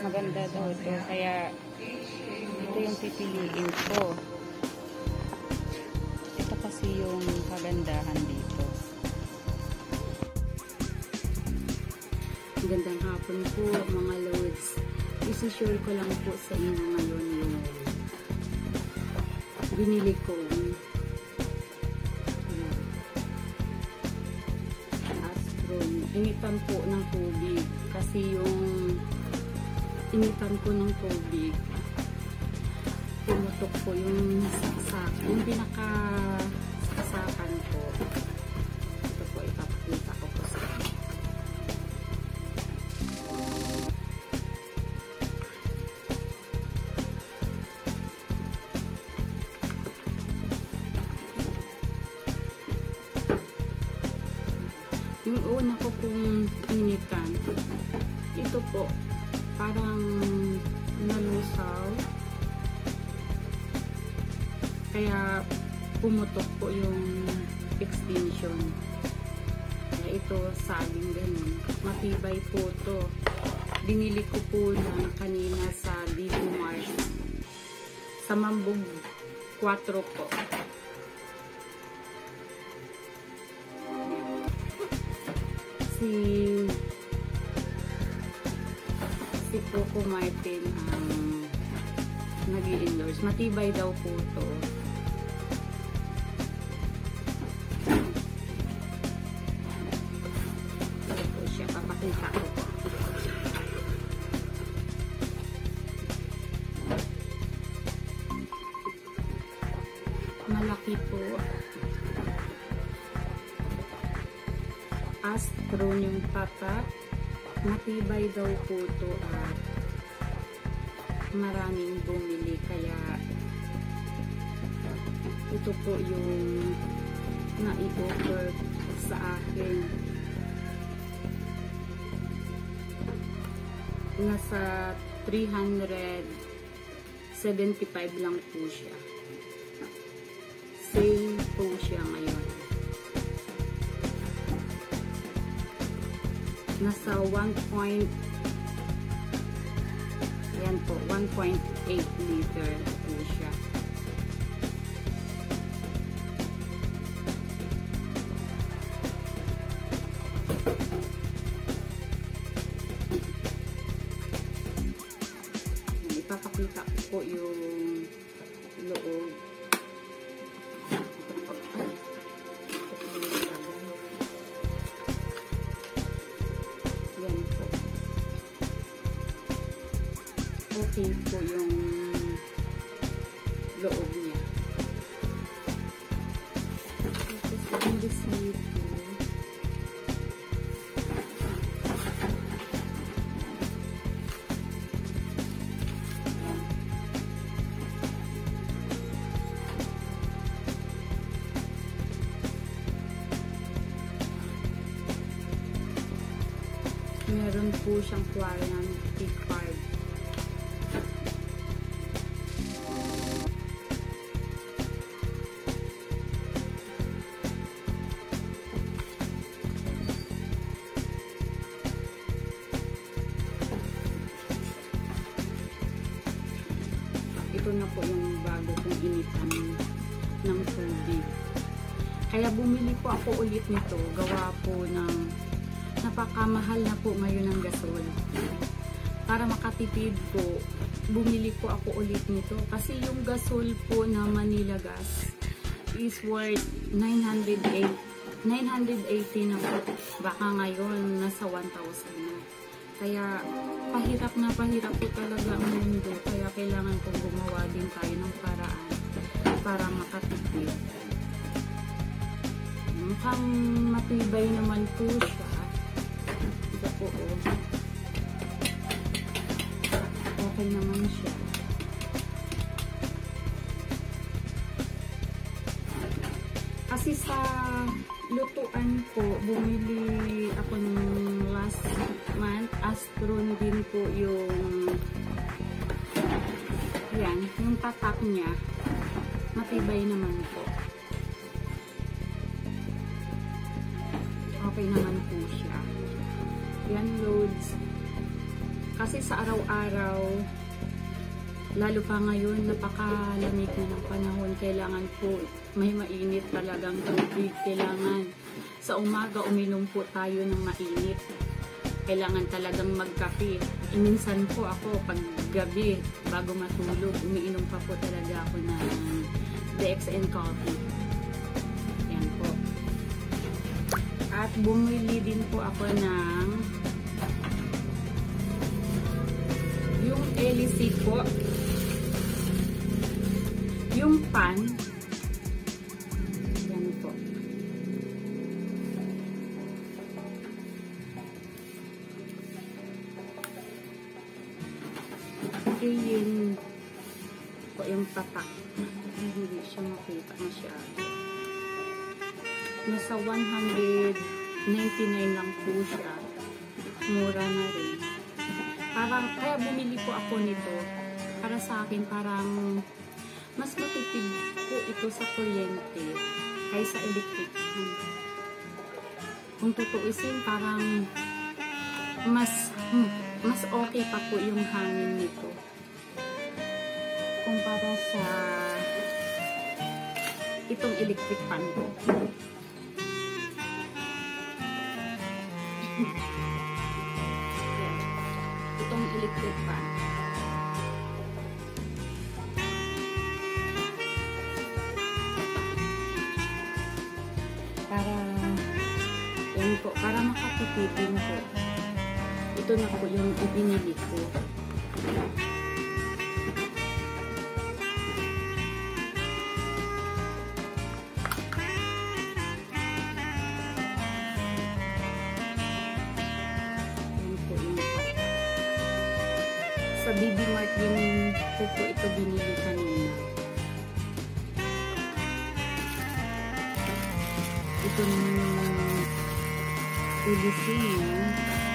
Maganda daw ito. Kaya ito yung pipiliin ko. Ito kasi yung kagandahan dito. Magandang hapon po mga loads. Isi-share ko lang po sa inyo ngayon yung binili ko. Astron. Initan po ng tubig. Kasi yung initan ko ng tubig, pumutok po yung saksak. Yung pinaka-saksakan po. Ito po, ipapakita ko po sa inyo. Yung una ko pong initan, ito po, parang nalusaw. Kaya pumutok po yung extension. Kaya ito, saging ganun. Matibay po to. Binili ko po na kanina sa DB Mart. Sa Mambog 4 po. Si Coco Martin ang nag-i-endorse. Matibay daw po to. Ito po siya. Papakita ko po. Malaki po. Astron yung tatak. Matibay daw po ito at maraming bumili, kaya ito po yung na-i-offer sa akin. Nasa 375 lang po siya. Sale po siya ngayon. Nasa 1.8 liter po siya. Ipapakita ko po yung loob. Okay po yung loob niya. Tapos yung receipt po. Meron po siyang warranty card. Ito na po yung bago kong initan ng tubig. Kaya bumili po ako ulit nito. Gawa po ng napakamahal na po ngayon ng gasol. Para makatipid po, bumili po ako ulit nito. Kasi yung gasol po na Manila Gas is worth 980 na po. Baka ngayon nasa 1,000 na. Kaya pahirap po talaga ang mundo. Kaya kailangan kong gumawa din tayo ng paraan para makatipid. Mukhang matibay naman po siya. Ito po, okay naman siya. Kasi sa lutuan po, bumili ako ng last month. Astron din po yung yan, yung tatak niya. Matibay naman po. Okay naman po siya. Yan loads. Kasi sa araw-araw, lalo pa ngayon, napakalamig na ng panahon. Kailangan po may mainit talagang tubig. Kailangan sa umaga uminom po tayo ng mainit. Kailangan talagang magkape. Minsan po ako pag gabi bago matulog, umiinom pa po talaga ako ng DXN coffee. Yan po. At bumili din po ako ng yung LC po. Yung pan. Yan po. Yun po yung patak. Hindi siya makita masyado. Nasa 199 lang po siya. Mura na rin. Parang, kaya bumili po ako nito. Para sa akin, parang mas matipid po ito sa kuryente kaysa electric. Kung tutuusin, parang mas okay pa po yung hangin nito kumpara sa itong electric fan ko. Itong electric fan. Para makatipid din po. Ito na po yung ibinili ko. Sa BB Mart din po ito binili kanina. Ito naman yung ulisin.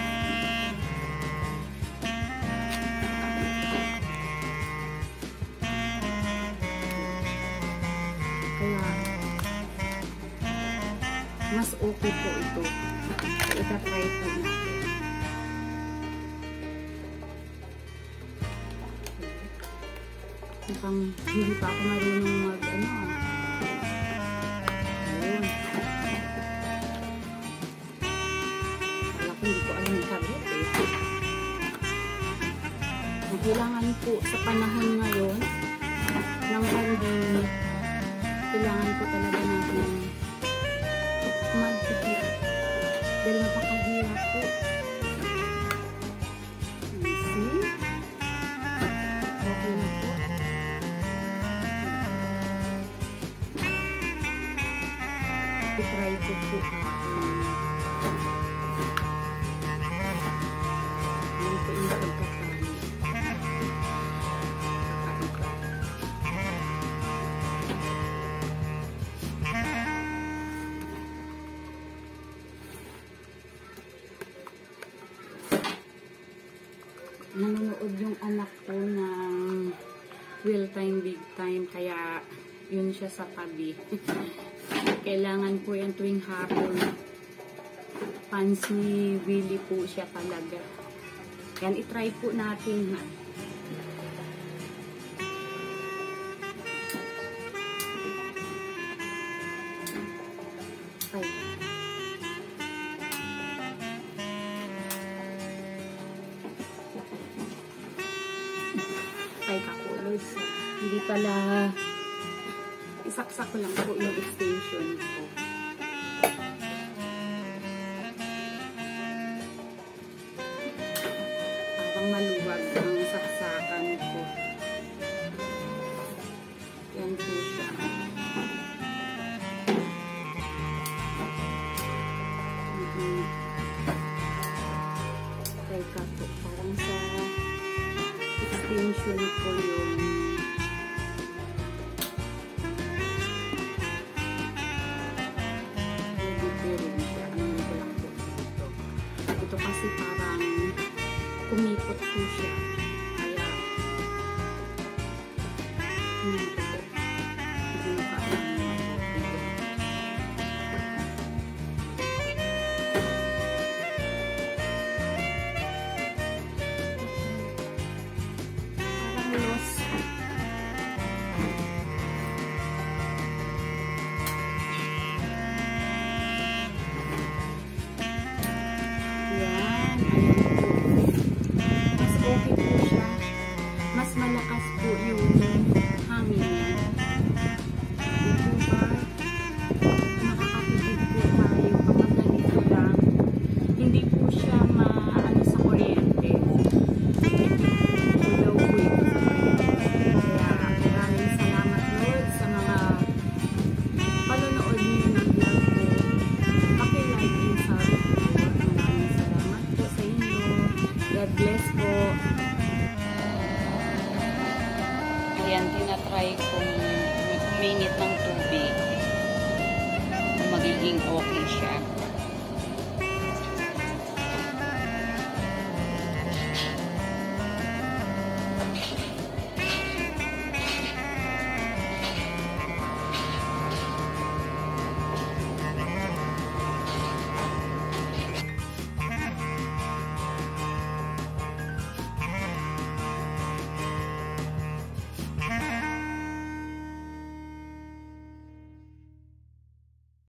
Kaya mas okay po ito. Ita-try po natin. Mukhang hindi pa ako marunong mag-ano Ayun. Wala ko, hindi ko alam yung tablet Kailangan po sa panahon ngayon ng pandemic, kailangan po talaga natin magtipid. Dahil napakahirap po. I-try ko po. Yan po yung pagkakain. Nanonood yung anak ko ng Real Time Big Time, kaya yun siya sa tabi. Kailangan po yan tuwing hapon. Fans ni Willie po siya talaga. Yan, itry po natin ha. Ay. Ay, kakulos. Hindi pala isaksak ko lang po yung extension ko. Parang maluwag ang saksakan ko. Yan po siya. Teka po, parang sa extension ko yung kasi parang kumipot po siya. Kaya hindi ko po. Hindi ko bless po. Ayan, tinatry kong uminit ng tubig. Magiging okay siya.